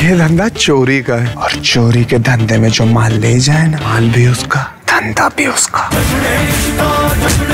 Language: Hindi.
ये धंधा चोरी का है और चोरी के धंधे में जो माल ले जाए ना, माल भी उसका, धंधा भी उसका।